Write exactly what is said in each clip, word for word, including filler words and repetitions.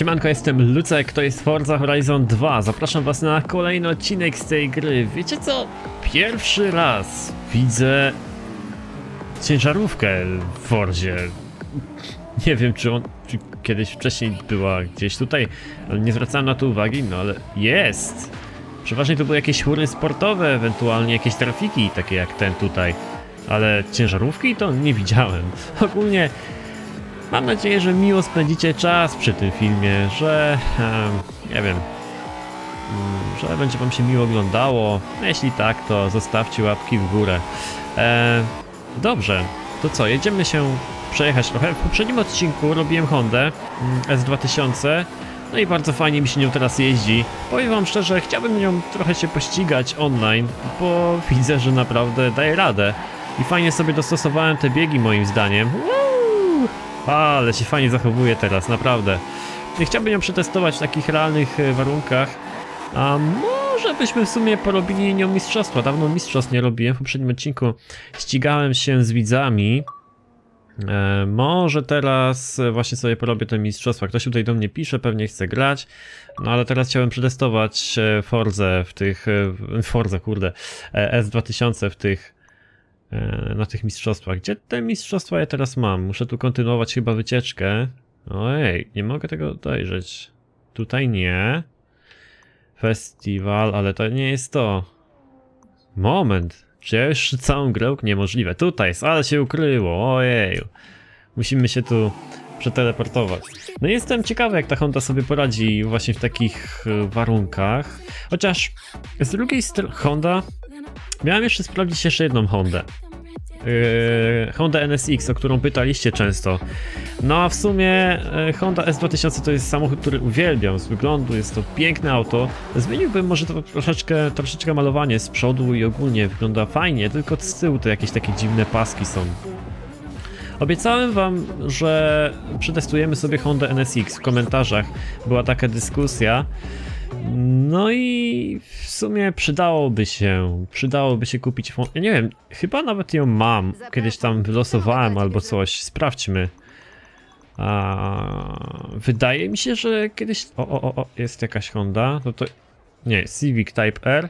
Siemanko, jestem Lucek, to jest Forza Horizon dwa. Zapraszam was na kolejny odcinek z tej gry. Wiecie co? Pierwszy raz widzę ciężarówkę w Forzie. Nie wiem, czy on czy kiedyś wcześniej była gdzieś tutaj, ale nie zwracałem na to uwagi, no ale jest. Przeważnie to były jakieś chóry sportowe, ewentualnie jakieś trafiki, takie jak ten tutaj. Ale ciężarówki to nie widziałem. Ogólnie mam nadzieję, że miło spędzicie czas przy tym filmie, że um, nie wiem, że będzie wam się miło oglądało. A jeśli tak, to zostawcie łapki w górę. E, dobrze, to co, jedziemy się przejechać trochę. W poprzednim odcinku robiłem Hondę S dwa tysiące, no i bardzo fajnie mi się nią teraz jeździ. Powiem wam szczerze, chciałbym nią trochę się pościgać online, bo widzę, że naprawdę daje radę. I fajnie sobie dostosowałem te biegi moim zdaniem. Woo! Ale się fajnie zachowuje teraz, naprawdę. I chciałbym ją przetestować w takich realnych warunkach. A może byśmy w sumie porobili nią mistrzostwo. Dawno mistrzostw nie robiłem. W poprzednim odcinku ścigałem się z widzami. E, może teraz właśnie sobie porobię te mistrzostwa. Ktoś tutaj do mnie pisze, pewnie chce grać. No ale teraz chciałem przetestować Forzę w tych... Forzę, kurde. S dwa tysiące w tych... na tych mistrzostwach. Gdzie te mistrzostwa ja teraz mam? Muszę tu kontynuować chyba wycieczkę. Ojej, nie mogę tego dojrzeć. Tutaj nie. Festiwal, ale to nie jest to. Moment. Czy ja już całą grę? Niemożliwe. Tutaj jest, ale się ukryło. Ojej. Musimy się tu przeteleportować. No i jestem ciekawy, jak ta Honda sobie poradzi właśnie w takich warunkach. Chociaż z drugiej strony Honda... Miałem jeszcze sprawdzić jeszcze jedną Hondę. Yy, Honda N S X, o którą pytaliście często. No a w sumie yy, Honda S dwa tysiące to jest samochód, który uwielbiam z wyglądu, jest to piękne auto. Zmieniłbym może to troszeczkę, troszeczkę malowanie z przodu i ogólnie wygląda fajnie, tylko z tyłu to jakieś takie dziwne paski są. Obiecałem wam, że przetestujemy sobie Honda N S X. W komentarzach była taka dyskusja. No i w sumie przydałoby się, przydałoby się kupić, ja nie wiem, chyba nawet ją mam, kiedyś tam wylosowałem albo coś, sprawdźmy. A, wydaje mi się, że kiedyś, o, o, o, jest jakaś Honda, no to, nie, Civic Type R.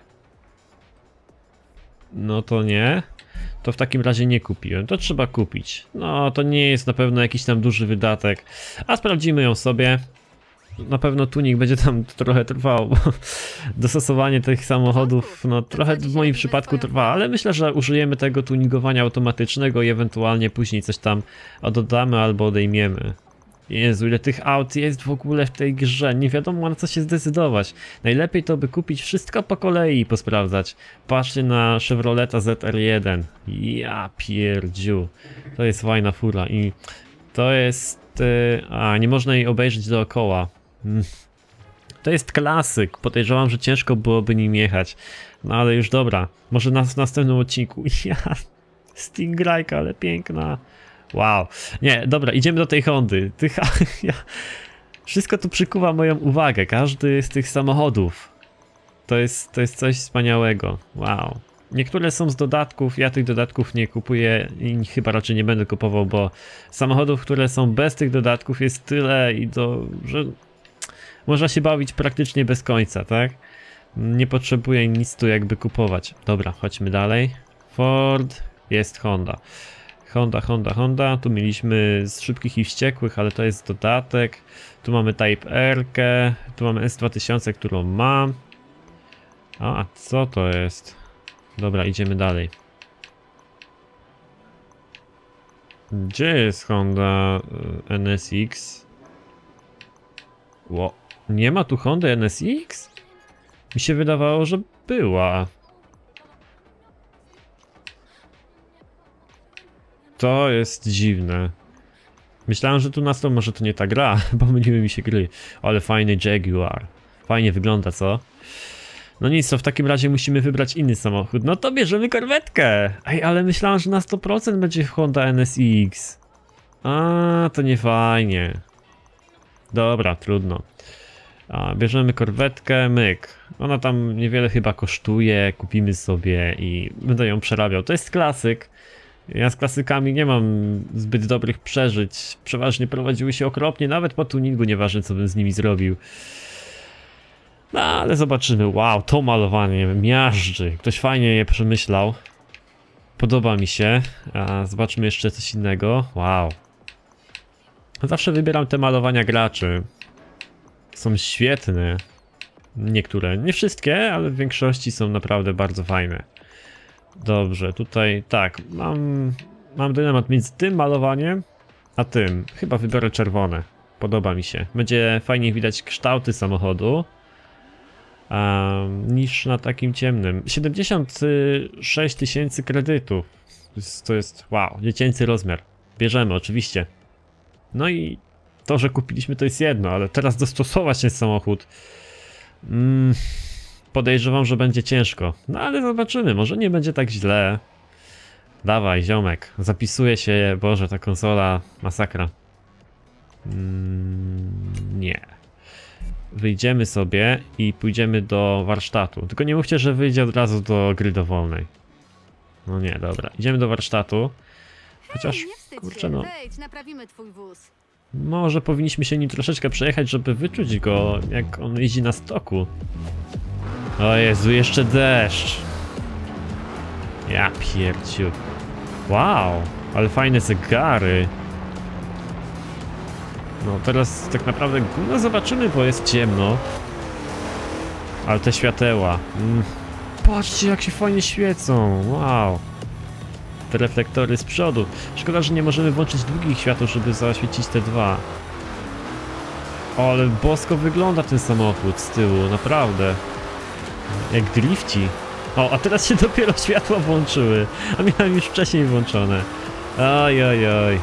No to nie, to w takim razie nie kupiłem, to trzeba kupić. No to nie jest na pewno jakiś tam duży wydatek, a sprawdzimy ją sobie. Na pewno tuning będzie tam trochę trwał, bo dostosowanie tych samochodów, no trochę w moim przypadku trwa, ale myślę, że użyjemy tego tuningowania automatycznego i ewentualnie później coś tam dodamy albo odejmiemy. Jezu, ile tych aut jest w ogóle w tej grze, nie wiadomo na co się zdecydować. Najlepiej to by kupić wszystko po kolei i posprawdzać. Patrzcie na Chevroleta Z R jeden, ja pierdziu, to jest fajna fura i to jest... A, nie można jej obejrzeć dookoła. To jest klasyk, podejrzewam, że ciężko byłoby nim jechać. No ale już dobra, może na, w następnym odcinku. Ja, Stingrayka, ale piękna. Wow, nie, dobra, idziemy do tej Hondy. Tych, ja, wszystko tu przykuwa moją uwagę, każdy z tych samochodów. To jest, to jest coś wspaniałego, wow. Niektóre są z dodatków, ja tych dodatków nie kupuję i chyba raczej nie będę kupował, bo samochodów, które są bez tych dodatków jest tyle i to, że można się bawić praktycznie bez końca, tak? Nie potrzebuję nic tu jakby kupować. Dobra, chodźmy dalej. Ford, jest Honda. Honda, Honda, Honda. Tu mieliśmy z szybkich i wściekłych, ale to jest dodatek. Tu mamy Type R-kę, tu mamy S dwa tysiące, którą mam. A, co to jest? Dobra, idziemy dalej. Gdzie jest Honda N S X? Ło, nie ma tu Hondy N S X? Mi się wydawało, że była. To jest dziwne. Myślałem, że tu nas to może to nie ta gra, pomyliły mi się gry. Ale fajny Jaguar. Fajnie wygląda, co? No nic, to w takim razie musimy wybrać inny samochód. No to bierzemy korwetkę. Ej, ale myślałem, że na sto procent będzie Honda N S X. A, to nie fajnie. Dobra, trudno. A, bierzemy korwetkę, myk. Ona tam niewiele chyba kosztuje, kupimy sobie i będę ją przerabiał. To jest klasyk. Ja z klasykami nie mam zbyt dobrych przeżyć. Przeważnie prowadziły się okropnie, nawet po tuningu, nieważne co bym z nimi zrobił. No ale zobaczymy. Wow, to malowanie miażdży. Ktoś fajnie je przemyślał. Podoba mi się. A zobaczmy jeszcze coś innego. Wow. Zawsze wybieram te malowania graczy. Są świetne. Niektóre, nie wszystkie, ale w większości są naprawdę bardzo fajne. Dobrze, tutaj tak, mam, mam dylemat między tym malowaniem, a tym. Chyba wybiorę czerwone. Podoba mi się. Będzie fajniej widać kształty samochodu. Um, niż na takim ciemnym. siedemdziesiąt sześć tysięcy kredytów. To jest, to jest, wow, dziecięcy rozmiar. Bierzemy, oczywiście. No i to, że kupiliśmy, to jest jedno, ale teraz dostosować ten samochód. Mm, podejrzewam, że będzie ciężko. No ale zobaczymy, może nie będzie tak źle. Dawaj, ziomek. Zapisuje się, Boże, ta konsola, masakra. Mm, nie. Wyjdziemy sobie i pójdziemy do warsztatu. Tylko nie mówcie, że wyjdzie od razu do gry dowolnej. No nie, dobra. Idziemy do warsztatu. Chociaż, Hej, kurczę no, wejdź, naprawimy twój wóz. może powinniśmy się nim troszeczkę przejechać, żeby wyczuć go, jak on jeździ na stoku. O Jezu, jeszcze deszcz. Ja pierciu. Wow, ale fajne zegary. No teraz tak naprawdę, no zobaczymy, bo jest ciemno. Ale te świateła. Mm. Patrzcie, jak się fajnie świecą. Wow. Te reflektory z przodu. Szkoda, że nie możemy włączyć długich świateł, żeby zaświecić te dwa. O, ale bosko wygląda ten samochód z tyłu, naprawdę. Jak drifci. O, a teraz się dopiero światła włączyły. A miałem już wcześniej włączone. Oj, oj, oj.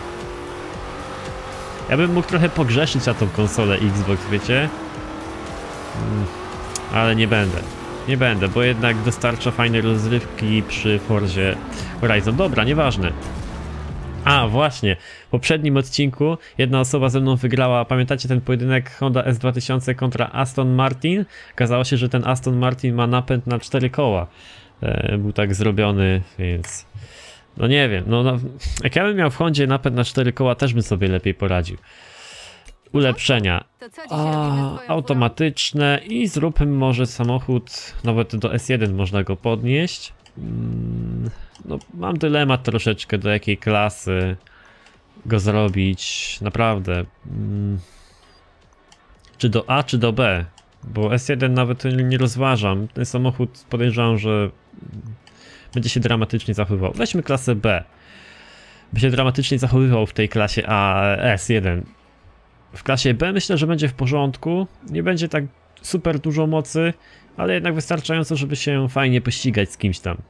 Ja bym mógł trochę pogrzeszyć na tą konsolę Xbox, wiecie? Hmm, ale nie będę. Nie będę, bo jednak dostarcza fajne rozrywki przy Forzie Horizon. Dobra, nieważne. A, właśnie. W poprzednim odcinku jedna osoba ze mną wygrała. Pamiętacie ten pojedynek Honda S dwa tysiące kontra Aston Martin? Okazało się, że ten Aston Martin ma napęd na cztery koła. E, był tak zrobiony, więc... No nie wiem, no, no jak ja bym miał w Hondzie napęd na cztery koła, też bym sobie lepiej poradził. Ulepszenia. To co dziś A, robimy twoją automatyczne i zróbmy może samochód, nawet do S jeden można go podnieść. Mm, no mam dylemat troszeczkę, do jakiej klasy go zrobić, naprawdę. Mm, czy do A, czy do B, bo S jeden nawet nie rozważam. Ten samochód podejrzewam, że będzie się dramatycznie zachowywał. Weźmy klasę B. By się dramatycznie zachowywał w tej klasie A, S jeden. W klasie B myślę, że będzie w porządku. Nie będzie tak super dużo mocy, ale jednak wystarczająco, żeby się fajnie pościgać z kimś tam.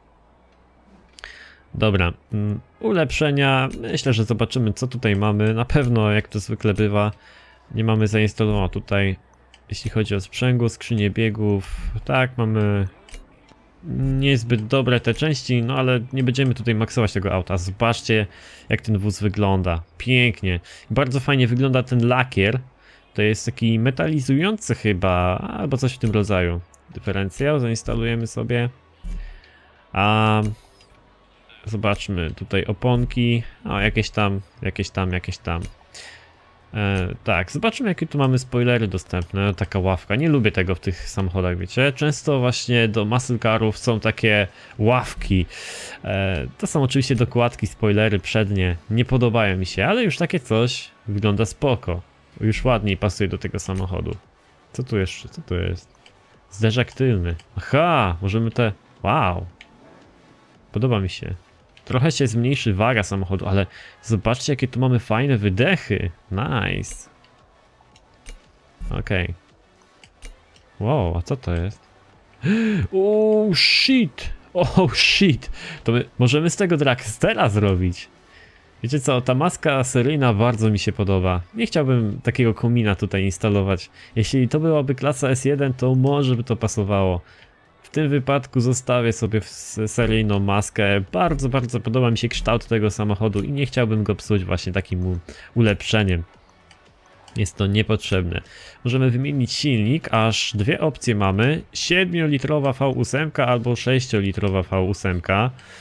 Dobra. Ulepszenia. Myślę, że zobaczymy, co tutaj mamy. Na pewno, jak to zwykle bywa, nie mamy zainstalowanego tutaj, jeśli chodzi o sprzęgło, skrzynię biegów. Tak, mamy niezbyt dobre te części, no ale nie będziemy tutaj maksować tego auta. Zobaczcie, jak ten wóz wygląda. Pięknie. Bardzo fajnie wygląda ten lakier. To jest taki metalizujący chyba, albo coś w tym rodzaju. Dyferencjał zainstalujemy sobie. A zobaczmy, tutaj oponki. O, jakieś tam, jakieś tam, jakieś tam. E, tak, zobaczymy, jakie tu mamy spoilery dostępne. Taka ławka, nie lubię tego w tych samochodach, wiecie. Często właśnie do muscle carów są takie ławki. E, to są oczywiście dokładki, spoilery przednie. Nie podobają mi się, ale już takie coś wygląda spoko. Już ładniej pasuje do tego samochodu. Co tu jeszcze? Co to jest? Zderzak tylny. Aha, możemy te... Wow. Podoba mi się. Trochę się zmniejszy waga samochodu, ale zobaczcie, jakie tu mamy fajne wydechy. Nice. Okej. Okay. Wow, a co to jest? Oh shit! Oh shit! To my możemy z tego dragstera zrobić. Wiecie co, ta maska seryjna bardzo mi się podoba. Nie chciałbym takiego komina tutaj instalować. Jeśli to byłaby klasa S jeden, to może by to pasowało. W tym wypadku zostawię sobie seryjną maskę. Bardzo, bardzo podoba mi się kształt tego samochodu i nie chciałbym go psuć właśnie takim ulepszeniem. Jest to niepotrzebne. Możemy wymienić silnik, aż dwie opcje mamy. siedmiolitrowa V osiem albo sześciolitrowa V osiem.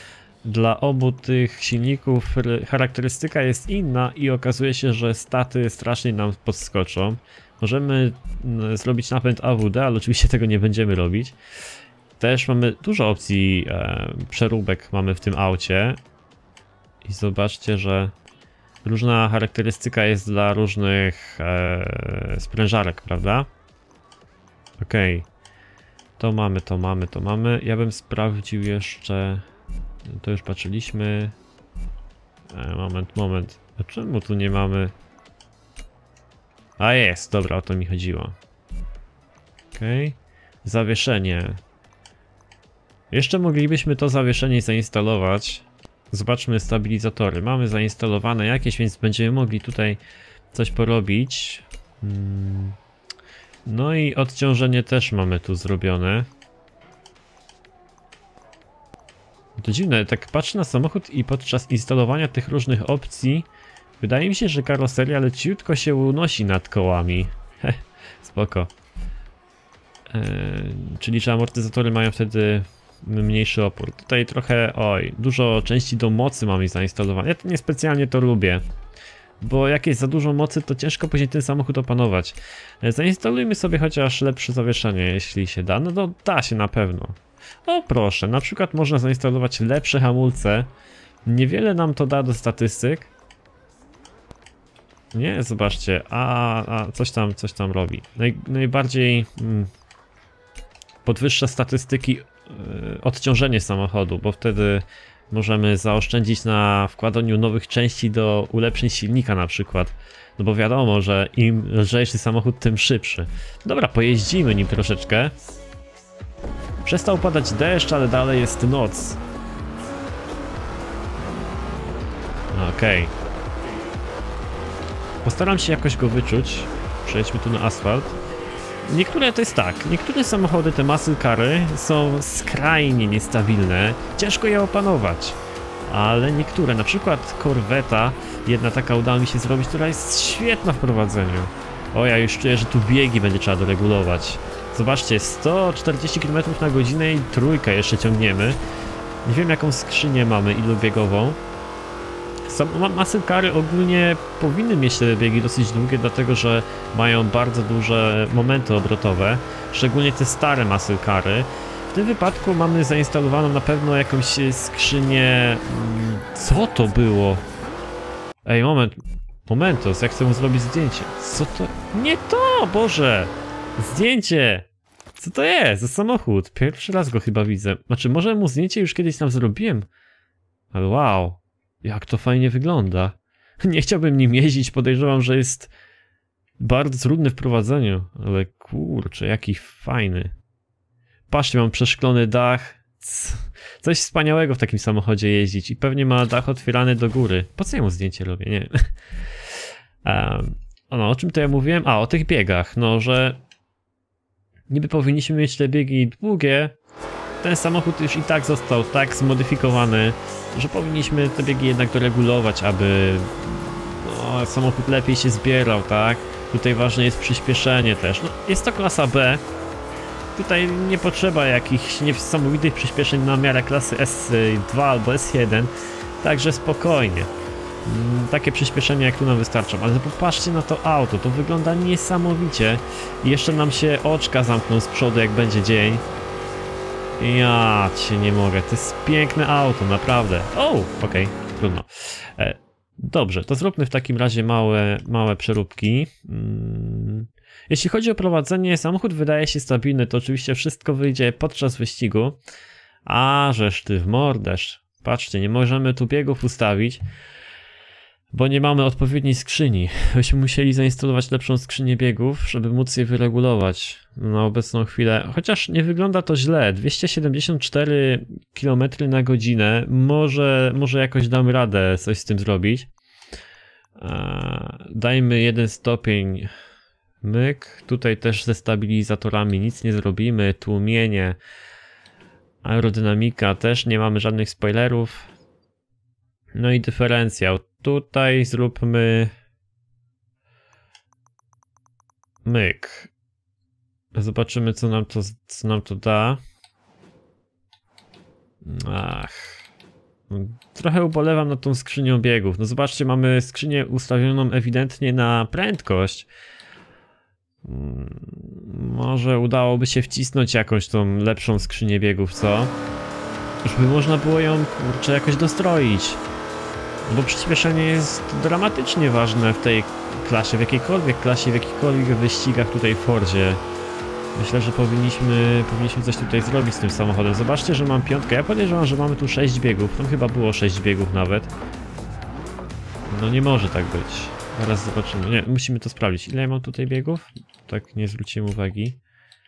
dla obu tych silników charakterystyka jest inna i okazuje się, że staty strasznie nam podskoczą. Możemy zrobić napęd A W D, ale oczywiście tego nie będziemy robić. Też mamy dużo opcji e, przeróbek mamy w tym aucie. I zobaczcie, że różna charakterystyka jest dla różnych e, sprężarek, prawda? Okej. Okay. To mamy, to mamy, to mamy. Ja bym sprawdził jeszcze... To już patrzyliśmy. E, moment, moment. A czemu tu nie mamy... A jest, dobra, o to mi chodziło. Okej. Okay. Zawieszenie. Jeszcze moglibyśmy to zawieszenie zainstalować. Zobaczmy stabilizatory. Mamy zainstalowane jakieś, więc będziemy mogli tutaj coś porobić. Hmm. No i odciążenie też mamy tu zrobione. To dziwne, tak patrzę na samochód i podczas instalowania tych różnych opcji wydaje mi się, że karoseria leciutko się unosi nad kołami. Heh, spoko. Eee, czyli że amortyzatory mają wtedy mniejszy opór. Tutaj trochę, oj, dużo części do mocy mamy zainstalowane. Ja to niespecjalnie to lubię. Bo jak jest za dużo mocy, to ciężko później ten samochód opanować. Zainstalujmy sobie chociaż lepsze zawieszenie, jeśli się da. No to da się na pewno. O proszę, na przykład można zainstalować lepsze hamulce. Niewiele nam to da do statystyk. Nie, zobaczcie, a, a coś tam, coś tam robi. Naj, najbardziej hmm, podwyższa statystyki yy, odciążenie samochodu, bo wtedy możemy zaoszczędzić na wkładaniu nowych części do ulepszeń silnika na przykład. No bo wiadomo, że im lżejszy samochód, tym szybszy. Dobra, pojeździmy nim troszeczkę. Przestał padać deszcz, ale dalej jest noc. Okej. Okay. Postaram się jakoś go wyczuć. Przejdźmy tu na asfalt. Niektóre to jest tak, niektóre samochody, te muscle cary, są skrajnie niestabilne, ciężko je opanować. Ale niektóre, na przykład Corvetta, jedna taka udało mi się zrobić, która jest świetna w prowadzeniu. O, ja już czuję, że tu biegi będzie trzeba doregulować. Zobaczcie, sto czterdzieści kilometrów na godzinę i trójkę jeszcze ciągniemy. Nie wiem jaką skrzynię mamy, ilu biegową. Muscle cary ogólnie powinny mieć te biegi dosyć długie, dlatego że mają bardzo duże momenty obrotowe, szczególnie te stare muscle cary. W tym wypadku mamy zainstalowaną na pewno jakąś skrzynię... Co to było? Ej, moment, momentos, ja chcę mu zrobić zdjęcie. Co to? Nie to, Boże! Zdjęcie! Co to jest za samochód? Pierwszy raz go chyba widzę. Znaczy, może mu zdjęcie już kiedyś tam zrobiłem? Ale wow! Jak to fajnie wygląda. Nie chciałbym nim jeździć, podejrzewam, że jest bardzo trudny w prowadzeniu. Ale kurczę, jaki fajny. Patrzcie, mam przeszklony dach. Coś wspaniałego w takim samochodzie jeździć. I pewnie ma dach otwierany do góry. Po co ja mu zdjęcie robię? Nie wiem. Um, no, o czym to ja mówiłem? A, o tych biegach. No, że niby powinniśmy mieć te biegi długie. Ten samochód już i tak został tak zmodyfikowany, że powinniśmy te biegi jednak doregulować, aby no, samochód lepiej się zbierał, tak? Tutaj ważne jest przyspieszenie też. No, jest to klasa B. Tutaj nie potrzeba jakichś niesamowitych przyspieszeń na miarę klasy S dwa albo S jeden. Także spokojnie. Takie przyspieszenia jak tu nam wystarczą. Ale popatrzcie na to auto, to wygląda niesamowicie. I jeszcze nam się oczka zamkną z przodu jak będzie dzień. Ja cię nie mogę, to jest piękne auto, naprawdę. O, okej, okay, trudno. E, dobrze, to zróbmy w takim razie małe, małe przeróbki. Hmm. Jeśli chodzi o prowadzenie, samochód wydaje się stabilny, to oczywiście wszystko wyjdzie podczas wyścigu. A, żeż ty w morderz. Patrzcie, nie możemy tu biegów ustawić, bo nie mamy odpowiedniej skrzyni. Byśmy musieli zainstalować lepszą skrzynię biegów, żeby móc je wyregulować na obecną chwilę. Chociaż nie wygląda to źle. dwieście siedemdziesiąt cztery kilometry na godzinę. Może, może jakoś damy radę coś z tym zrobić. Dajmy jeden stopień. Myk. Tutaj też ze stabilizatorami nic nie zrobimy. Tłumienie. Aerodynamika też nie mamy żadnych spoilerów. No i dyferencjał. Tutaj zróbmy myk. Zobaczymy co nam to, co nam to da. Ach. Trochę ubolewam nad tą skrzynią biegów. No zobaczcie, mamy skrzynię ustawioną ewidentnie na prędkość. Może udałoby się wcisnąć jakąś tą lepszą skrzynię biegów, co? Żeby można było ją, kurczę, jakoś dostroić. Bo przyspieszenie jest dramatycznie ważne w tej klasie, w jakiejkolwiek klasie, w jakichkolwiek wyścigach tutaj w Fordzie. Myślę, że powinniśmy, powinniśmy coś tutaj zrobić z tym samochodem. Zobaczcie, że mam piątkę. Ja podejrzewam, że mamy tu sześć biegów. Tam chyba było sześć biegów nawet. No nie może tak być. Zaraz zobaczymy. Nie, musimy to sprawdzić. Ile ja mam tutaj biegów? Tak nie zwróciłem uwagi.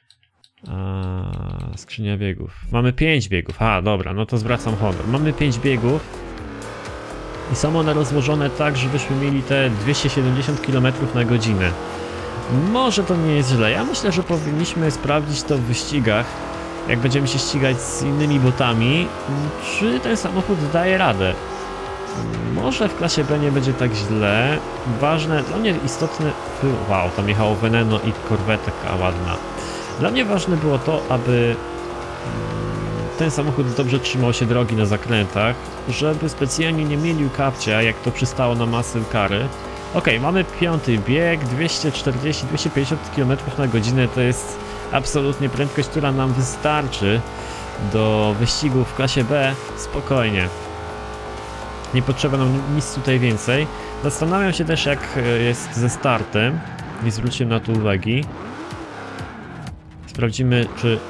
A, skrzynia biegów. Mamy pięć biegów. A, dobra, no to zwracam honor. Mamy pięć biegów. I są one rozłożone tak, żebyśmy mieli te dwieście siedemdziesiąt kilometrów na godzinę. Może to nie jest źle. Ja myślę, że powinniśmy sprawdzić to w wyścigach, jak będziemy się ścigać z innymi botami, czy ten samochód daje radę. Może w klasie B nie będzie tak źle. Ważne, dla mnie istotne... Wow, tam jechało Veneno i korwetka ładna. Dla mnie ważne było to, aby ten samochód dobrze trzymał się drogi na zakrętach, żeby specjalnie nie mielił kapcia, jak to przystało na muscle cary. Ok, mamy piąty bieg, dwieście czterdzieści do dwieście pięćdziesiąt kilometrów na godzinę to jest absolutnie prędkość, która nam wystarczy do wyścigu w klasie B spokojnie. Nie potrzeba nam nic tutaj więcej. Zastanawiam się też, jak jest ze startem. Nie zwróciłem na to uwagi. Sprawdzimy, czy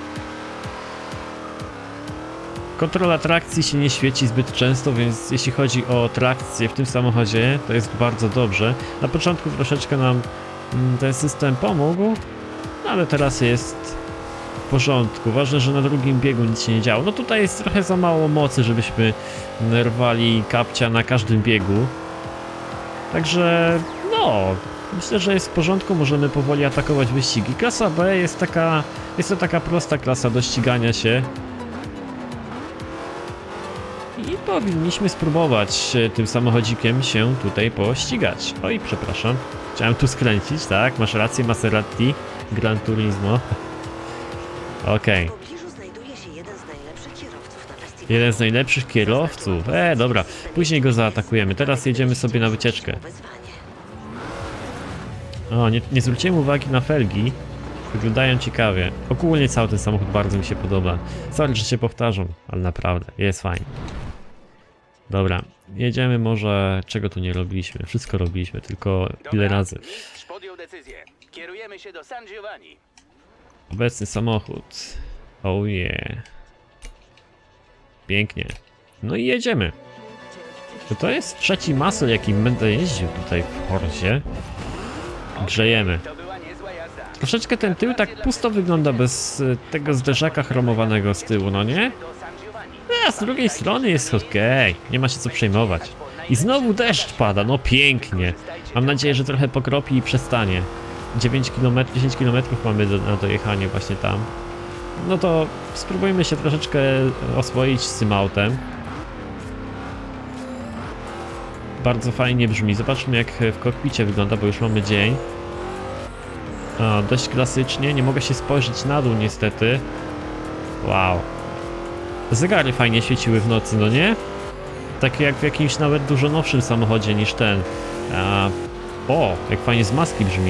kontrola trakcji się nie świeci zbyt często, więc jeśli chodzi o trakcję w tym samochodzie, to jest bardzo dobrze. Na początku troszeczkę nam ten system pomógł, ale teraz jest w porządku. Ważne, że na drugim biegu nic się nie działo. No tutaj jest trochę za mało mocy, żebyśmy rwali kapcia na każdym biegu. Także no, myślę, że jest w porządku, możemy powoli atakować wyścigi. Klasa B jest taka, jest to taka prosta klasa do ścigania się. I powinniśmy spróbować tym samochodzikiem się tutaj pościgać. Oj, przepraszam. Chciałem tu skręcić, tak? Masz rację, Maserati, Gran Turismo. Okej. Okay. Jeden z najlepszych kierowców. E, dobra. Później go zaatakujemy. Teraz jedziemy sobie na wycieczkę. O, nie, nie zwróciłem uwagi na felgi. Wyglądają ciekawie. Ogólnie cały ten samochód bardzo mi się podoba. Sorry, że się powtarzam, ale naprawdę, jest fajnie. Dobra, jedziemy może... Czego tu nie robiliśmy? Wszystko robiliśmy, tylko ile razy. Mistrz podjął decyzję. Kierujemy się do San Giovanni. Obecny samochód. Oh yeah. Pięknie. No i jedziemy. To jest trzeci muscle, jakim będę jeździł tutaj w Fordzie. Grzejemy. Troszeczkę ten tył tak pusto wygląda bez tego zderzaka chromowanego z tyłu, no nie? A z drugiej strony jest okej, okay. Nie ma się co przejmować. I znowu deszcz pada, no pięknie. Mam nadzieję, że trochę pokropi i przestanie. dziewięć kilometrów, dziesięć kilometrów mamy do, na dojechanie właśnie tam. No to spróbujmy się troszeczkę oswoić z tym autem. Bardzo fajnie brzmi. Zobaczmy, jak w kokpicie wygląda, bo już mamy dzień. O, dość klasycznie, nie mogę się spojrzeć na dół niestety. Wow. Zegary fajnie świeciły w nocy, no nie? Takie jak w jakimś nawet dużo nowszym samochodzie niż ten. A, o, jak fajnie z maski brzmi.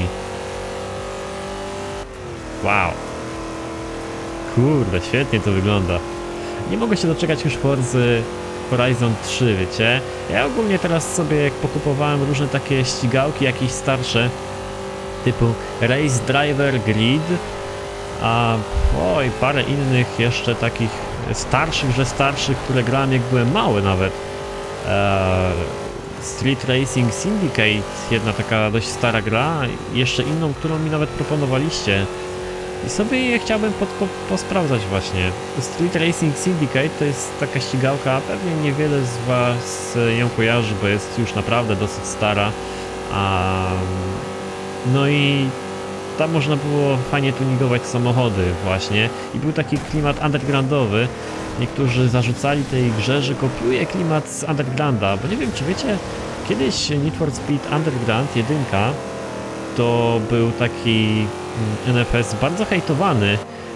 Wow. Kurde, świetnie to wygląda. Nie mogę się doczekać już Forzy Horizon trzy, wiecie? Ja ogólnie teraz sobie, jak pokupowałem różne takie ścigałki, jakieś starsze, typu Race Driver Grid, a oj, parę innych jeszcze takich starszych, że starszych, które grałem jak byłem mały nawet. Eee, Street Racing Syndicate, jedna taka dość stara gra, jeszcze inną, którą mi nawet proponowaliście. I sobie je chciałbym pod, po, posprawdzać właśnie. Street Racing Syndicate to jest taka ścigałka, pewnie niewiele z was ją kojarzy, bo jest już naprawdę dosyć stara. A, no i tam można było fajnie tuningować samochody właśnie. I był taki klimat undergroundowy. Niektórzy zarzucali tej grze, że kopiuje klimat z Undergrounda, bo nie wiem, czy wiecie, kiedyś Need for Speed Underground jeden to był taki N F S bardzo hejtowany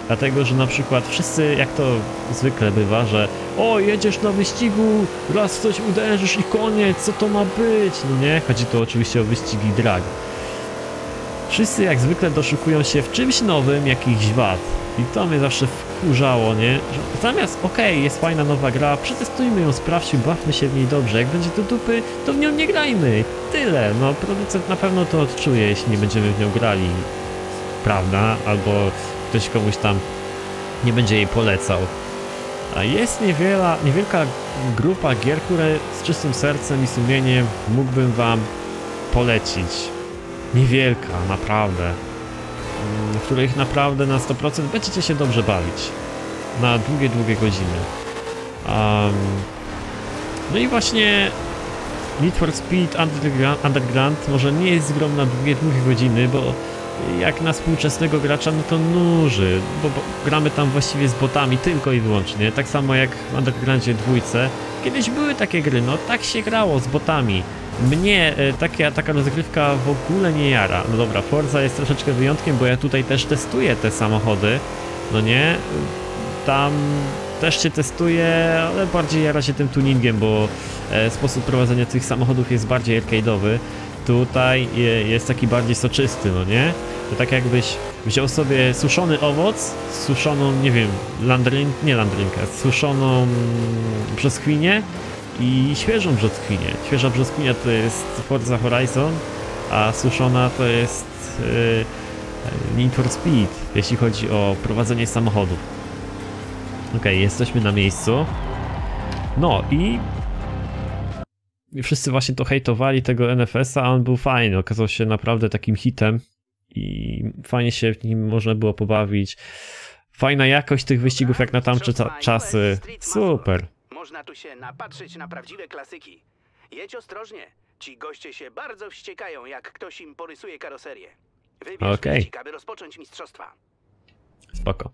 Dlatego, że na przykład wszyscy, jak to zwykle bywa, że o, jedziesz na wyścigu, raz w coś uderzysz i koniec, co to ma być? No nie, chodzi tu oczywiście o wyścigi drag. Wszyscy jak zwykle doszukują się w czymś nowym jakichś wad. I to mnie zawsze wkurzało, nie? Że zamiast, okej, okay, jest fajna nowa gra, przetestujmy ją, sprawdźmy, bawmy się w niej dobrze. Jak będzie do dupy, to w nią nie grajmy. Tyle. No, producent na pewno to odczuje, jeśli nie będziemy w nią grali. Prawda? Albo ktoś komuś tam nie będzie jej polecał. A jest niewiela, niewielka grupa gier, które z czystym sercem i sumieniem mógłbym wam polecić. Niewielka, naprawdę. W których naprawdę na sto procent będziecie się dobrze bawić. Na długie, długie godziny. Um, no i właśnie Need for Speed Underground, Underground może nie jest grą na długie, długie godziny, bo jak na współczesnego gracza, no to nuży, bo, bo gramy tam właściwie z botami tylko i wyłącznie, tak samo jak w Undergroundzie dwójce. Kiedyś były takie gry, no tak się grało z botami. Mnie e, taka, taka rozgrywka w ogóle nie jara. No dobra, Forza jest troszeczkę wyjątkiem, bo ja tutaj też testuję te samochody, no nie? Tam też się testuje, ale bardziej jara się tym tuningiem, bo e, sposób prowadzenia tych samochodów jest bardziej arcade'owy. Tutaj je, jest taki bardziej soczysty, no nie? To tak jakbyś wziął sobie suszony owoc, suszoną, nie wiem, landryn, nie landrynkę, suszoną brzoskwinię i świeżą brzoskwinię. Świeża brzoskwinia to jest Forza Horizon, a suszona to jest yy, Need for Speed, jeśli chodzi o prowadzenie samochodów. Ok, jesteśmy na miejscu. No i wszyscy właśnie to hejtowali, tego N F S-a, a on był fajny, okazał się naprawdę takim hitem i fajnie się w nim można było pobawić. Fajna jakość tych wyścigów jak na tamte czasy. Super. Można tu się napatrzeć na prawdziwe klasyki. Jedź ostrożnie. Ci goście się bardzo wściekają, jak ktoś im porysuje karoserię. Wybierz Okej. wyścig, aby rozpocząć mistrzostwa. Spoko.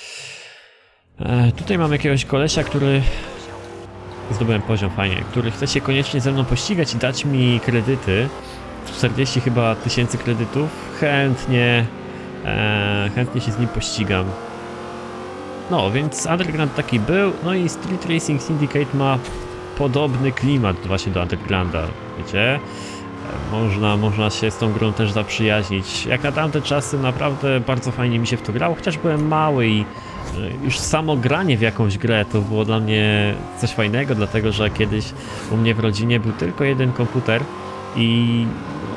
E, tutaj mam jakiegoś kolesia, który... Zdobyłem poziom, fajnie. Który chce się koniecznie ze mną pościgać i dać mi kredyty. czterdzieści chyba tysięcy kredytów. Chętnie... E, chętnie się z nim pościgam. No, więc Underground taki był, no i Street Racing Syndicate ma podobny klimat właśnie do Undergrounda, wiecie? Można, można się z tą grą też zaprzyjaźnić. Jak na tamte czasy naprawdę bardzo fajnie mi się w to grało, chociaż byłem mały i już samo granie w jakąś grę to było dla mnie coś fajnego, dlatego że kiedyś u mnie w rodzinie był tylko jeden komputer i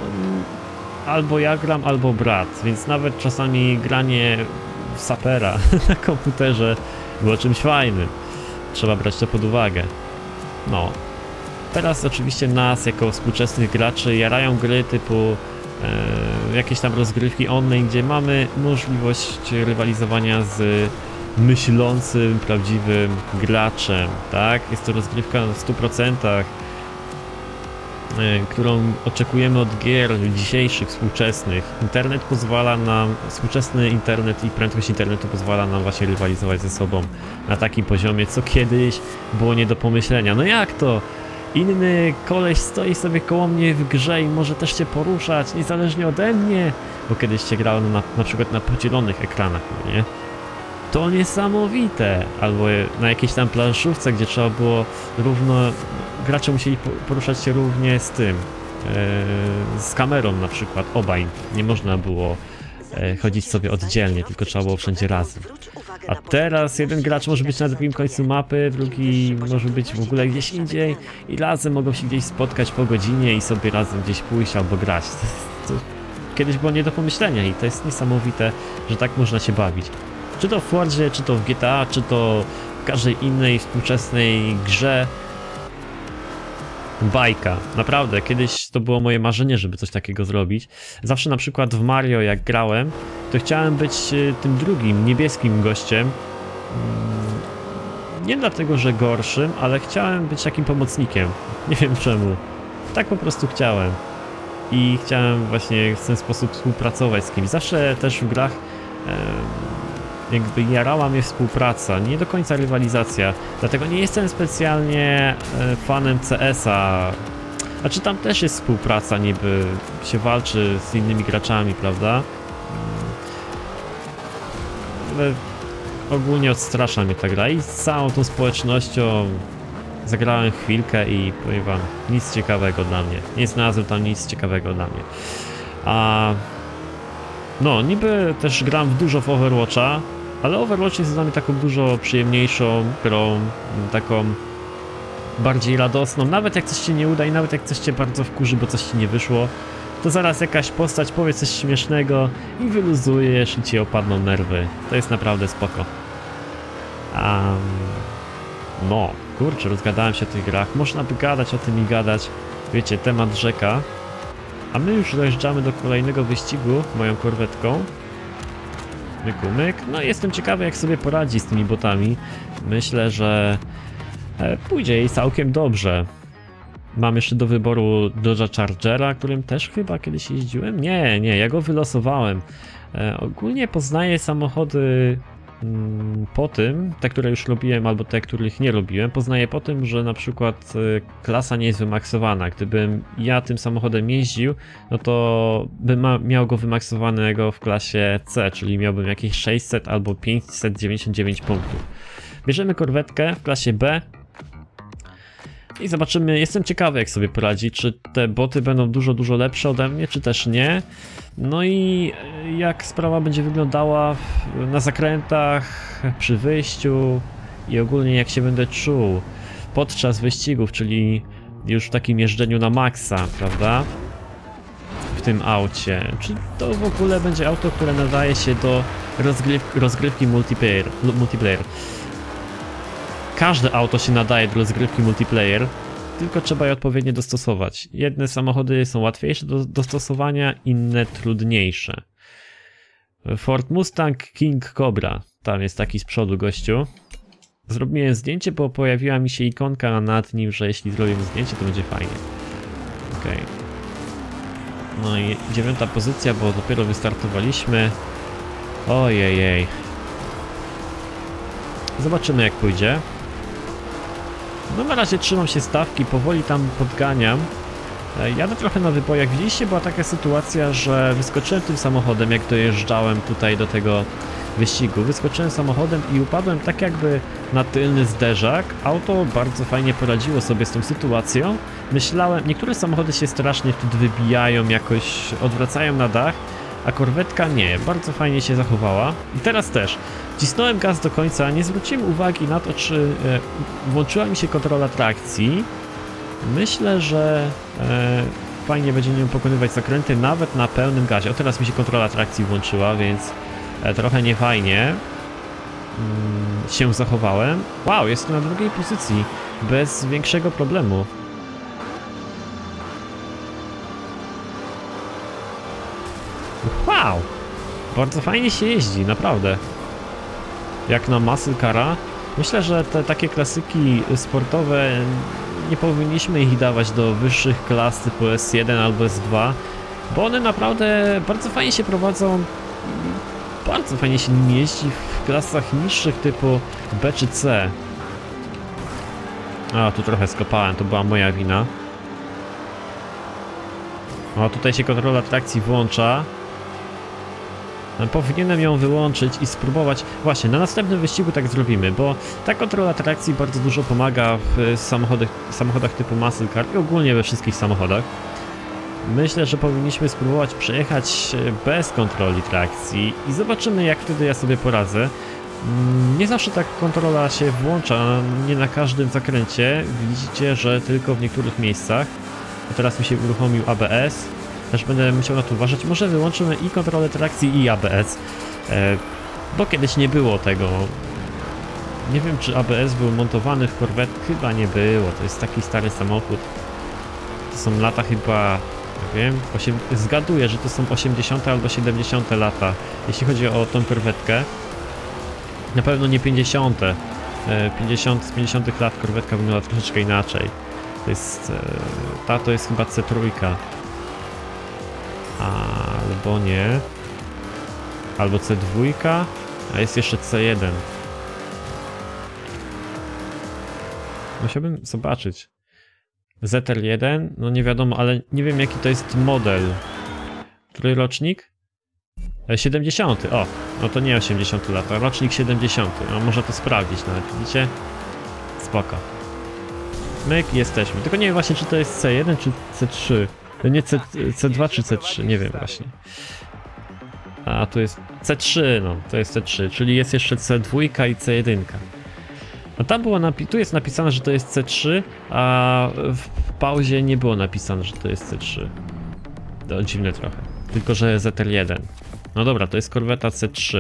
albo ja gram, albo brat, więc nawet czasami granie sapera na komputerze było czymś fajnym. Trzeba brać to pod uwagę. No. Teraz oczywiście nas jako współczesnych graczy jarają gry typu e, jakieś tam rozgrywki online, gdzie mamy możliwość rywalizowania z myślącym, prawdziwym graczem, tak? Jest to rozgrywka w stu procentach, którą oczekujemy od gier dzisiejszych, współczesnych. Internet pozwala nam, współczesny internet i prędkość internetu pozwala nam właśnie rywalizować ze sobą na takim poziomie, co kiedyś było nie do pomyślenia. No jak to? Inny koleś stoi sobie koło mnie w grze i może też się poruszać, niezależnie ode mnie, bo kiedyś się grało na, na przykład na podzielonych ekranach, nie? To niesamowite! Albo na jakiejś tam planszówce, gdzie trzeba było równo... Gracze musieli poruszać się równie z tym, e, z kamerą na przykład, obaj. Nie można było e, chodzić sobie oddzielnie, tylko trzeba było wszędzie razem. A teraz jeden gracz może być na drugim końcu mapy, drugi może być w ogóle gdzieś indziej i razem mogą się gdzieś spotkać po godzinie i sobie razem gdzieś pójść albo grać. To, to kiedyś było nie do pomyślenia i to jest niesamowite, że tak można się bawić. Czy to w Fordzie, czy to w G T A, czy to w każdej innej współczesnej grze. Bajka. Naprawdę, kiedyś to było moje marzenie, żeby coś takiego zrobić. Zawsze na przykład w Mario jak grałem, to chciałem być tym drugim, niebieskim gościem. Nie dlatego, że gorszym, ale chciałem być takim pomocnikiem. Nie wiem czemu. Tak po prostu chciałem. I chciałem właśnie w ten sposób współpracować z kimś. Zawsze też w grach jakby jarała mnie współpraca, nie do końca rywalizacja, dlatego nie jestem specjalnie fanem C S a. Znaczy tam też jest współpraca, niby się walczy z innymi graczami, prawda? Ale ogólnie odstrasza mnie ta gra i z całą tą społecznością zagrałem chwilkę i powiem wam, nic ciekawego dla mnie. Nie znalazłem tam nic ciekawego dla mnie. A no, niby też gram w dużo w Overwatcha, ale Overwatch jest dla mnie taką dużo przyjemniejszą grą, taką bardziej radosną. Nawet jak coś ci nie uda i nawet jak coś cię bardzo wkurzy, bo coś ci nie wyszło, to zaraz jakaś postać powie coś śmiesznego i wyluzujesz i ci opadną nerwy. To jest naprawdę spoko. Um, no, kurczę, rozgadałem się o tych grach. Można by gadać o tym i gadać. Wiecie, temat rzeka. A my już dojeżdżamy do kolejnego wyścigu moją korwetką. Myku, myk. No i jestem ciekawy, jak sobie poradzi z tymi botami. Myślę, że e, pójdzie jej całkiem dobrze. Mam jeszcze do wyboru Dodge'a Chargera, którym też chyba kiedyś jeździłem. Nie, nie, ja go wylosowałem. E, ogólnie poznaję samochody mm, po tym, te, które już robiłem, albo te, których nie robiłem. Poznaję po tym, że na przykład e, klasa nie jest wymaksowana. Gdybym ja tym samochodem jeździł, no to bym ma, miał go wymaksowanego w klasie C, czyli miałbym jakieś sześćset albo pięćset dziewięćdziesiąt dziewięć punktów. Bierzemy korwetkę w klasie B. I zobaczymy, jestem ciekawy, jak sobie poradzi, czy te boty będą dużo, dużo lepsze ode mnie, czy też nie. No i jak sprawa będzie wyglądała na zakrętach, przy wyjściu i ogólnie jak się będę czuł podczas wyścigów, czyli już w takim jeżdżeniu na maksa, prawda? W tym aucie. Czy to w ogóle będzie auto, które nadaje się do rozgryw rozgrywki multiplayer, multiplayer. Każde auto się nadaje do rozgrywki multiplayer, tylko trzeba je odpowiednio dostosować. Jedne samochody są łatwiejsze do dostosowania, inne trudniejsze. Ford Mustang King Cobra, tam jest taki z przodu gościu. Zrobiłem zdjęcie, bo pojawiła mi się ikonka nad nim, że jeśli zrobię zdjęcie, to będzie fajnie. Okej. Okay. No i dziewiąta pozycja, bo dopiero wystartowaliśmy. Ojejej. Zobaczymy, jak pójdzie. No na razie trzymam się stawki, powoli tam podganiam. Jadę trochę na wybojach. Widzieliście, była taka sytuacja, że wyskoczyłem tym samochodem, jak dojeżdżałem tutaj do tego wyścigu. Wyskoczyłem samochodem i upadłem tak jakby na tylny zderzak. Auto bardzo fajnie poradziło sobie z tą sytuacją. Myślałem, niektóre samochody się strasznie wtedy wybijają, jakoś odwracają na dach, a korwetka nie, bardzo fajnie się zachowała. I teraz też. Wcisnąłem gaz do końca, nie zwróciłem uwagi na to, czy e, włączyła mi się kontrola trakcji. Myślę, że e, fajnie będzie nią pokonywać zakręty nawet na pełnym gazie. O, teraz mi się kontrola trakcji włączyła, więc e, trochę niefajnie mm, się zachowałem. Wow, jestem na drugiej pozycji, bez większego problemu. Wow! Bardzo fajnie się jeździ, naprawdę. Jak na muscle cara. Myślę, że te takie klasyki sportowe nie powinniśmy ich dawać do wyższych klas typu S jeden albo S dwa, bo one naprawdę bardzo fajnie się prowadzą, bardzo fajnie się nim jeździ w klasach niższych typu B czy C. A, tu trochę skopałem, to była moja wina. O, tutaj się kontrola trakcji włącza. Powinienem ją wyłączyć i spróbować. Właśnie, na następnym wyścigu tak zrobimy, bo ta kontrola trakcji bardzo dużo pomaga w samochodach, samochodach typu muscle car i ogólnie we wszystkich samochodach. Myślę, że powinniśmy spróbować przejechać bez kontroli trakcji i zobaczymy, jak wtedy ja sobie poradzę. Nie zawsze ta kontrola się włącza, nie na każdym zakręcie. Widzicie, że tylko w niektórych miejscach. A teraz mi się uruchomił A B S. Też będę musiał na to uważać. Może wyłączymy i kontrolę trakcji, i A B S. E, bo kiedyś nie było tego. Nie wiem, czy A B S był montowany w Corvette. Chyba nie było. To jest taki stary samochód. To są lata chyba... Nie wiem, osiem... zgaduję, że to są osiemdziesiąte albo siedemdziesiąte lata. Jeśli chodzi o tą korwetkę. Na pewno nie pięćdziesiąte. pięćdziesiąt, z pięćdziesiątych lat korwetka wygląda troszeczkę inaczej. To jest... Ta to jest chyba C trzy. Albo nie. Albo C dwa. A jest jeszcze C jeden. Musiałbym zobaczyć. Z R jeden? No nie wiadomo, ale nie wiem, jaki to jest model. Który rocznik? siedemdziesiąty, o, no to nie osiemdziesiąty lata, rocznik siedemdziesiąty, no można to sprawdzić nawet, widzicie? Spoko. Myk, jesteśmy, tylko nie wiem właśnie czy to jest C jeden czy C trzy, nie C, C2 czy C trzy, nie wiem właśnie. A tu jest C trzy, no to jest C trzy, czyli jest jeszcze C dwa i C jeden. No tam było napi tu jest napisane, że to jest C trzy, a w pauzie nie było napisane, że to jest C trzy. To dziwne trochę, tylko że Z L jeden. No dobra, to jest korweta C trzy.